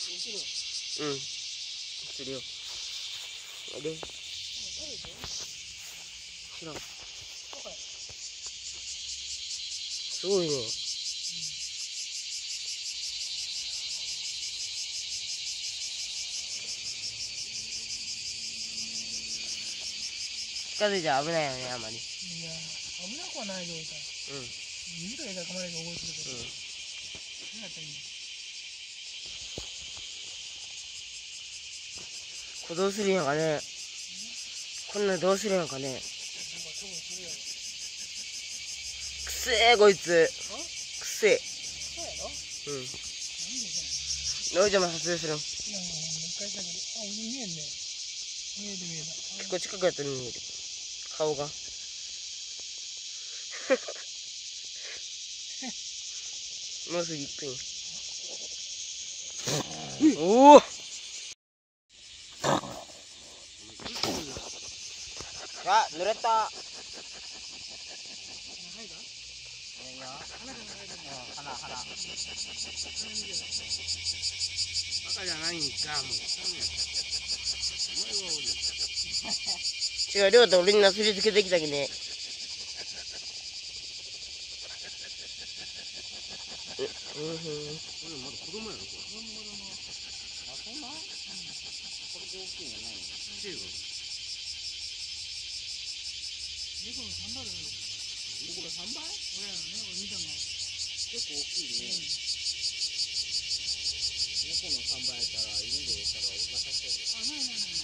うん。するよ。あれ知らん。すごいね。近づいちゃ危ないよね、あまり。 いや、危なくはない状態。 うん。 水とか噛まれると覚えてるけど。 うん。 そうやったらいい。 これどうするんやんかね。こんなんどうするんやんかね。 なんか多分それやろ。 くせえ、こいつ。くせえ。 そうやろ？ うん。 なんでそノイジャも撮影するん。 う。いや、もう一回したけど。あ、見えんね。見える見える。 結構近くやったら見える。顔が。もうすぐ1分。おお。あ、濡れた。いいよ。花。赤じゃないんか、もう。違う、りょうと俺になすりつけてきたきね。これまだ子供やろ、これ。あ、そんな？これで大きいんじゃないの？チーズ。 猫の3倍だよ。 僕が3倍？ 親やね、俺見たの。 結構大きいね。猫の3倍やったら、犬でやったら大型してる。 あ、ない。大型と。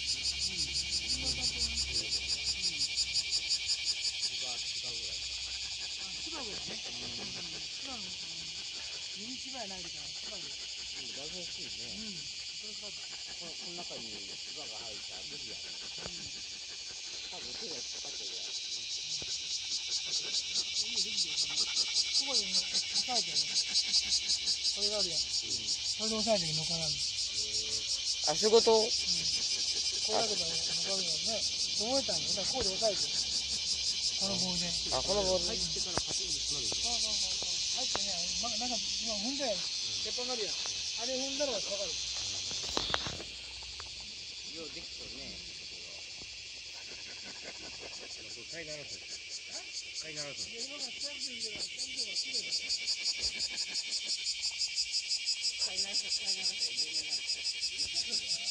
芝ぐらい。 あ、芝ぐらいね。芝の。ミニ芝やないから、芝ぐらい。 だいぶ大きいね。 それからだ。 この中に芝が入ったら無理やね。多分手が引っかかってるやつね。 ここで押さえてる。これがあるやん。これで押さえてるのかな。 あ、そういうこと？ これだけど、のかるよね。どうやったんや。だからこうで押さえてる。この棒で。 あ、このボール。 入ってからパチンと閉まる。そう。入ってね、なんか今踏んだやん。鉄板があるやん。あれ踏んだのがかかる。 ようできそうね。そう、貝殻と。貝殻と。 今が近くでいいから、ちゃんとが綺麗だ。 貝殻と有名なんですよ。